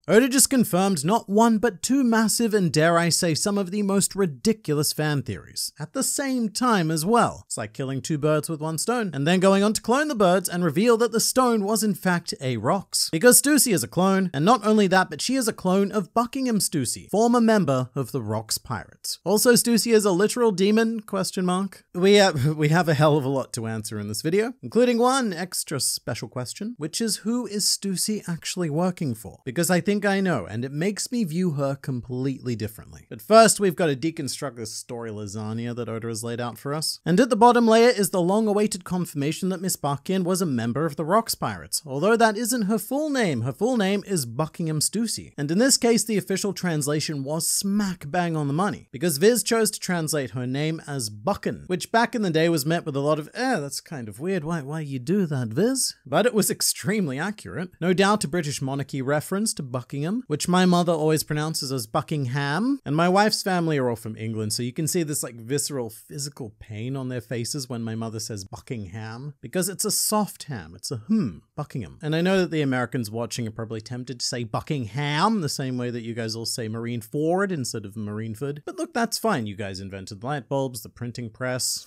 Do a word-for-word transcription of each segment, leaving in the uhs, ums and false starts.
Oda just confirmed not one but two massive and, dare I say, some of the most ridiculous fan theories at the same time as well. It's like killing two birds with one stone and then going on to clone the birds and reveal that the stone was in fact a Rox. Because Stussy is a clone, and not only that, but she is a clone of Buckingham Stussy, former member of the Rox Pirates. Also, Stussy is a literal demon, question mark. We have, we have a hell of a lot to answer in this video, including one extra special question, which is who is Stussy actually working for? Because I think I know, and it makes me view her completely differently. But first, we've got to deconstruct this story lasagna that Oda has laid out for us. And at the bottom layer is the long-awaited confirmation that Miss Bakian was a member of the Rox Pirates, although that isn't her full name. Her full name is Buckingham Stussy. And in this case, the official translation was smack bang on the money, because Viz chose to translate her name as Buckin, which back in the day was met with a lot of, eh, that's kind of weird, why, why you do that, Viz? But it was extremely accurate. No doubt a British monarchy reference to Buckingham, which my mother always pronounces as Buckingham, and my wife's family are all from England, so you can see this like visceral physical pain on their faces when my mother says Buckingham, because it's a soft ham, it's a hmm, Buckingham. And I know that the Americans watching are probably tempted to say Buckingham the same way that you guys all say Marineford instead of Marineford, but look, that's fine. You guys invented light bulbs, the printing press,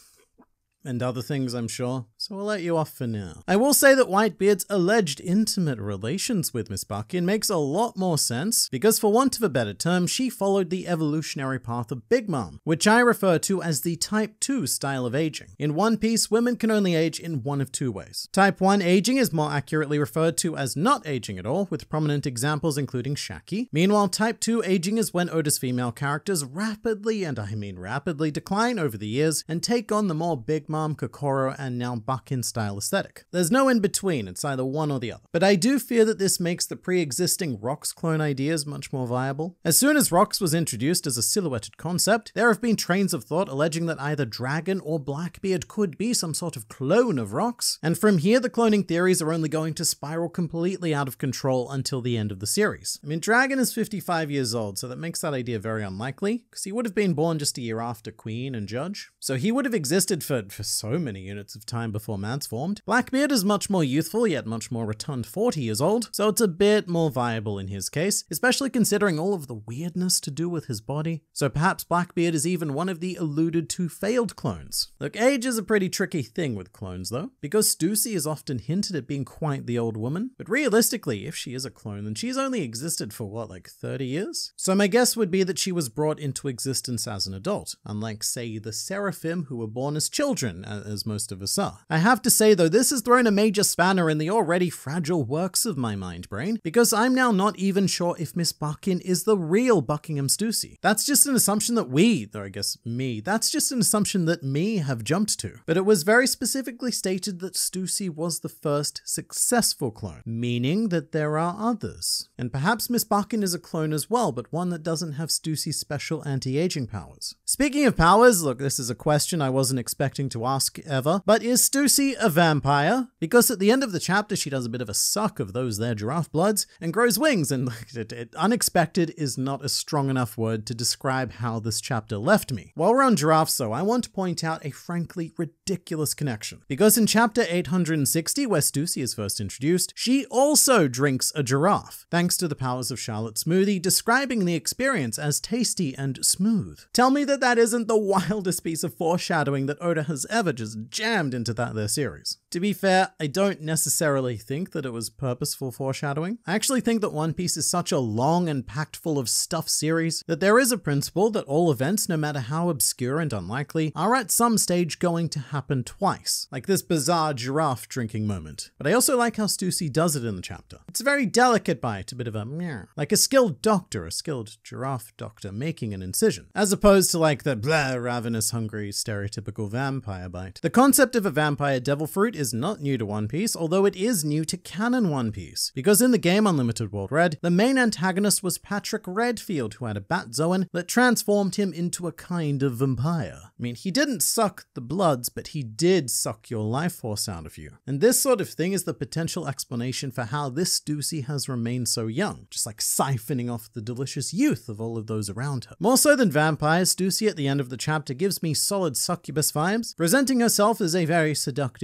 and other things, I'm sure, so I'll let you off for now. I will say that Whitebeard's alleged intimate relations with Miss Bakian makes a lot more sense, because for want of a better term, she followed the evolutionary path of Big Mom, which I refer to as the Type two style of aging. In One Piece, women can only age in one of two ways. Type one aging is more accurately referred to as not aging at all, with prominent examples including Shaki. Meanwhile, Type two aging is when Oda's female characters rapidly, and I mean rapidly, decline over the years and take on the more Big Mom, Kokoro, and now Bakin style aesthetic. There's no in between, it's either one or the other. But I do fear that this makes the pre-existing Rox clone ideas much more viable. As soon as Rox was introduced as a silhouetted concept, there have been trains of thought alleging that either Dragon or Blackbeard could be some sort of clone of Rox, and from here the cloning theories are only going to spiral completely out of control until the end of the series. I mean, Dragon is fifty-five years old, so that makes that idea very unlikely, because he would have been born just a year after Queen and Judge. So he would have existed for, for so many units of time before Mads formed. Blackbeard is much more youthful, yet much more rotund, forty years old, so it's a bit more viable in his case, especially considering all of the weirdness to do with his body. So perhaps Blackbeard is even one of the alluded to failed clones. Look, age is a pretty tricky thing with clones though, because Stussy is often hinted at being quite the old woman, but realistically, if she is a clone, then she's only existed for what, like thirty years? So my guess would be that she was brought into existence as an adult, unlike say the Seraphim who were born as children, as most of us are. I have to say though, this has thrown a major spanner in the already fragile works of my mind brain, because I'm now not even sure if Miss Bakin is the real Buckingham Stussy. That's just an assumption that we, or I guess me, that's just an assumption that me have jumped to. But it was very specifically stated that Stussy was the first successful clone, meaning that there are others. And perhaps Miss Bakin is a clone as well, but one that doesn't have Stussy's special anti-aging powers. Speaking of powers, look, this is a question I wasn't expecting to ask ever, but is Stussy a vampire? Because at the end of the chapter, she does a bit of a suck of those there giraffe bloods and grows wings, and it, it, unexpected is not a strong enough word to describe how this chapter left me. While we're on giraffes though, I want to point out a frankly ridiculous connection. Because in chapter eight hundred sixty, where Stussy is first introduced, she also drinks a giraffe, thanks to the powers of Charlotte's smoothie, describing the experience as tasty and smooth. Tell me that that isn't the wildest piece of foreshadowing that Oda has ever just jammed into that their series. To be fair, I don't necessarily think that it was purposeful foreshadowing. I actually think that One Piece is such a long and packed full of stuff series that there is a principle that all events, no matter how obscure and unlikely, are at some stage going to happen twice, like this bizarre giraffe drinking moment. But I also like how Stussy does it in the chapter. It's a very delicate bite, a bit of a meow, like a skilled doctor, a skilled giraffe doctor making an incision, as opposed to like the blah, ravenous, hungry, stereotypical vampire bite. The concept of a vampire devil fruit is not new to One Piece, although it is new to canon One Piece, because in the game Unlimited World Red, the main antagonist was Patrick Redfield, who had a bat zoan that transformed him into a kind of vampire. I mean, he didn't suck the bloods, but he did suck your life force out of you. And this sort of thing is the potential explanation for how this Stussy has remained so young, just like siphoning off the delicious youth of all of those around her. More so than vampires, Stussy at the end of the chapter gives me solid succubus vibes, presenting herself as a very seductive demoness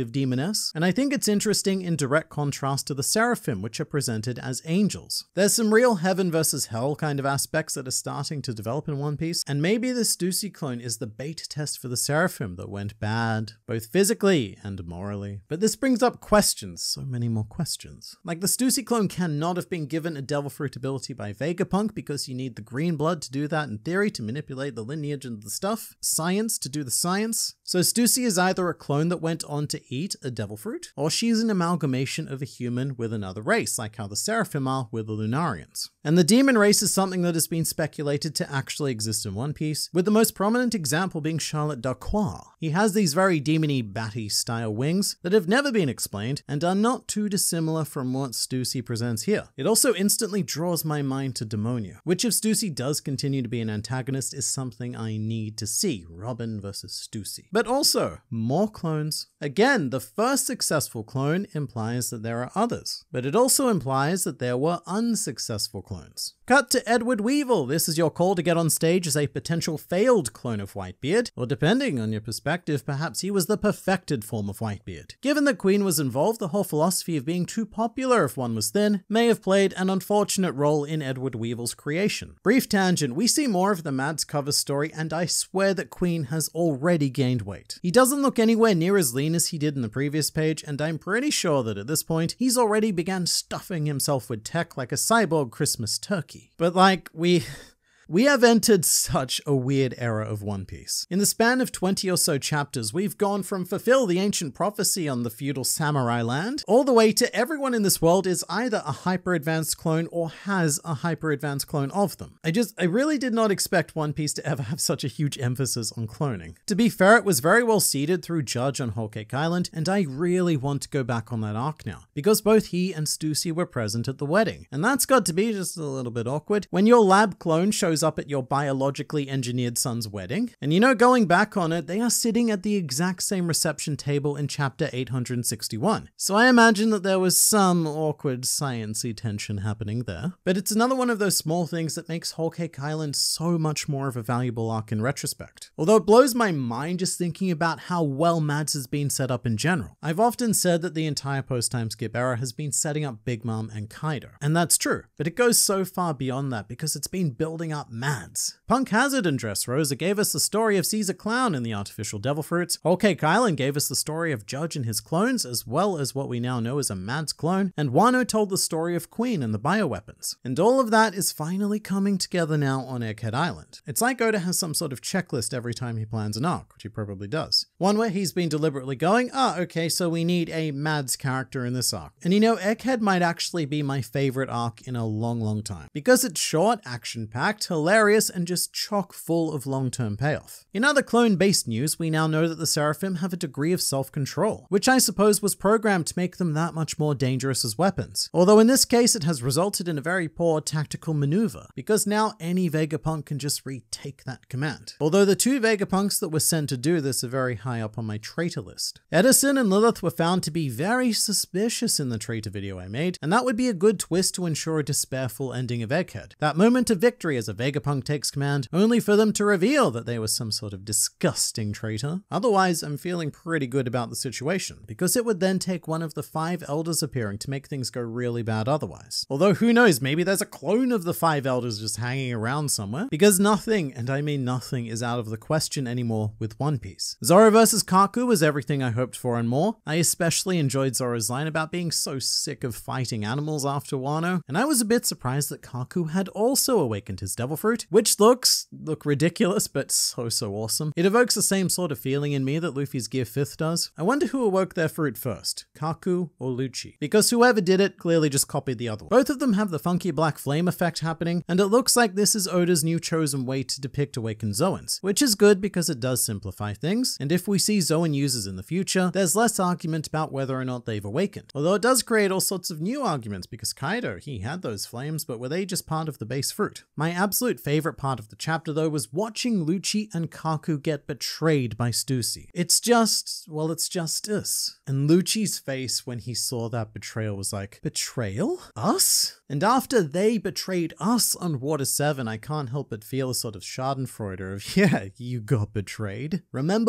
guess. And I think it's interesting in direct contrast to the Seraphim, which are presented as angels. There's some real heaven versus hell kind of aspects that are starting to develop in One Piece, and maybe the Stussy clone is the beta test for the Seraphim that went bad, both physically and morally. But this brings up questions, so many more questions. Like, the Stussy clone cannot have been given a Devil Fruit ability by Vegapunk because you need the green blood to do that in theory, to manipulate the lineage and the stuff, science to do the science. So Stussy is either a clone that went on to eat a Devil Fruit, or she's an amalgamation of a human with another race, like how the Seraphim are with the Lunarians. And the demon race is something that has been speculated to actually exist in One Piece, with the most prominent example being Charlotte Darquois. He has these very demony batty style wings that have never been explained and are not too dissimilar from what Stussy presents here. It also instantly draws my mind to Demonia, which if Stussy does continue to be an antagonist is something I need to see, Robin versus Stussy. But also, more clones. Again, the first successful clone implies that there are others, but it also implies that there were unsuccessful clones. Cut to Edward Weevil. This is your call to get on stage as a potential failed clone of Whitebeard, or depending on your perspective, perhaps he was the perfected form of Whitebeard. Given that Queen was involved, the whole philosophy of being too popular if one was thin may have played an unfortunate role in Edward Weevil's creation. Brief tangent, we see more of the Mads cover story, and I swear that Queen has already gained weight. He doesn't look anywhere near as lean as he did in the previous page, and I'm pretty sure that at this point, he's already began stuffing himself with tech like a cyborg Christmas turkey. But like, we... We have entered such a weird era of One Piece. In the span of twenty or so chapters, we've gone from fulfill the ancient prophecy on the feudal samurai land, all the way to everyone in this world is either a hyper-advanced clone or has a hyper-advanced clone of them. I just, I really did not expect One Piece to ever have such a huge emphasis on cloning. To be fair, it was very well seeded through Judge on Whole Cake Island, and I really want to go back on that arc now, because both he and Stussy were present at the wedding. And that's got to be just a little bit awkward. When your lab clone shows up at your biologically engineered son's wedding. And you know, going back on it, they are sitting at the exact same reception table in chapter eight hundred sixty-one. So I imagine that there was some awkward science-y tension happening there. But it's another one of those small things that makes Whole Cake Island so much more of a valuable arc in retrospect. Although it blows my mind just thinking about how well Mads has been set up in general. I've often said that the entire post-time skip era has been setting up Big Mom and Kaido. And that's true. But it goes so far beyond that because it's been building up Mads. Punk Hazard and Dressrosa gave us the story of Caesar Clown and the artificial devil fruits. Whole Cake Island gave us the story of Judge and his clones, as well as what we now know as a Mads clone, and Wano told the story of Queen and the bioweapons. And all of that is finally coming together now on Egghead Island. It's like Oda has some sort of checklist every time he plans an arc, which he probably does. One where he's been deliberately going, ah, okay, so we need a Mads character in this arc. And you know, Egghead might actually be my favorite arc in a long, long time. Because it's short, action-packed, hilarious, and just chock full of long-term payoff. In other clone-based news, we now know that the Seraphim have a degree of self-control, which I suppose was programmed to make them that much more dangerous as weapons. Although in this case, it has resulted in a very poor tactical maneuver, because now any Vegapunk can just retake that command. Although the two Vegapunks that were sent to do this are very high up on my traitor list. Edison and Lilith were found to be very suspicious in the traitor video I made, and that would be a good twist to ensure a despairful ending of Egghead. That moment of victory as a Vegapunk takes command, only for them to reveal that they were some sort of disgusting traitor. Otherwise, I'm feeling pretty good about the situation, because it would then take one of the five elders appearing to make things go really bad otherwise. Although who knows, maybe there's a clone of the five elders just hanging around somewhere, because nothing, and I mean nothing, is out of the question anymore with One Piece. Zoro versus Kaku was everything I hoped for and more. I especially enjoyed Zoro's line about being so sick of fighting animals after Wano, and I was a bit surprised that Kaku had also awakened his devil fruit, which looks look ridiculous, but so, so awesome. It evokes the same sort of feeling in me that Luffy's Gear fifth does. I wonder who awoke their fruit first, Kaku or Lucci, because whoever did it clearly just copied the other one. Both of them have the funky black flame effect happening, and it looks like this is Oda's new chosen way to depict awakened Zoans, which is good because it does simplify things, and if we see Zoan users in the future, there's less argument about whether or not they've awakened. Although it does create all sorts of new arguments, because Kaido, he had those flames, but were they just part of the base fruit? My absolute favorite part of the chapter though was watching Lucci and Kaku get betrayed by Stussy. It's just, well, it's justice. And Lucci's face when he saw that betrayal was like, betrayal? Us? And after they betrayed us on Water seven, I can't help but feel a sort of schadenfreude of, yeah, you got betrayed. Remember when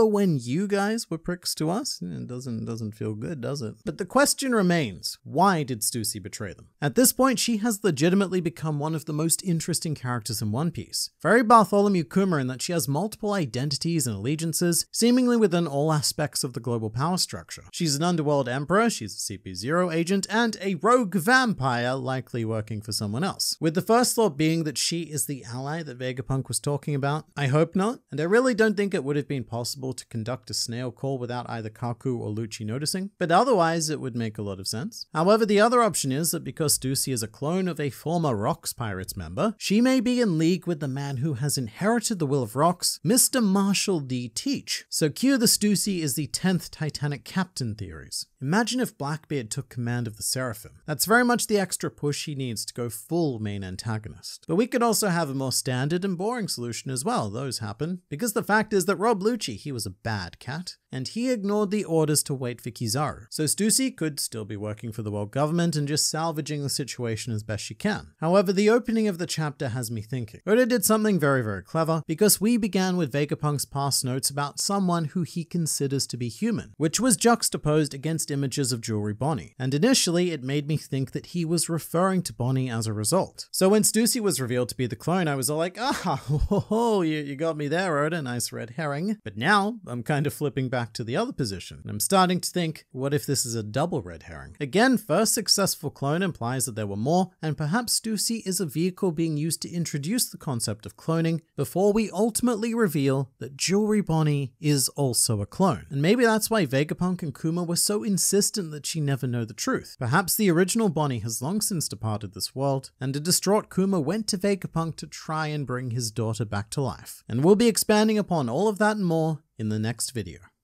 you guys were pricks to us? It doesn't, doesn't feel good, does it? But the question remains, why did Stussy betray them? At this point, she has legitimately become one of the most interesting characters in One Piece. Very Bartholomew Kuma in that she has multiple identities and allegiances, seemingly within all aspects of the global power structure. She's an underworld emperor, she's a C P zero agent, and a rogue vampire likely working for someone else. With the first thought being that she is the ally that Vegapunk was talking about. I hope not, and I really don't think it would have been possible to conduct a snail call without either Kaku or Lucci noticing, but otherwise it would make a lot of sense. However, the other option is that because Stussy is a clone of a former Rocks Pirates member, she may be in league with the man who has inherited the will of Rocks, Mister Marshall D. Teach. So cue the Stussy is the tenth Titanic captain theories. Imagine if Blackbeard took command of the Seraphim. That's very much the extra push he needs to go full main antagonist. But we could also have a more standard and boring solution as well, those happen, because the fact is that Rob Lucci, he was a bad cat, and he ignored the orders to wait for Kizaru. So Stussy could still be working for the world government and just salvaging the situation as best she can. However, the opening of the chapter has me thinking. Oda did something very, very clever, because we began with Vegapunk's past notes about someone who he considers to be human, which was juxtaposed against images of Jewelry Bonnie, and initially it made me think that he was referring to Bonnie as a result. So when Stussy was revealed to be the clone, I was all like, ah, ho, ho, ho, you, you got me there, Oda, nice red herring. But now I'm kind of flipping back to the other position, and I'm starting to think, what if this is a double red herring? Again, first successful clone implies that there were more, and perhaps Stussy is a vehicle being used to introduce the concept of cloning before we ultimately reveal that Jewelry Bonnie is also a clone. And maybe that's why Vegapunk and Kuma were so insistent that she never know the truth. Perhaps the original Bonnie has long since departed this world, and a distraught Kuma went to Vegapunk to try and bring his daughter back to life. And we'll be expanding upon all of that and more in the next video.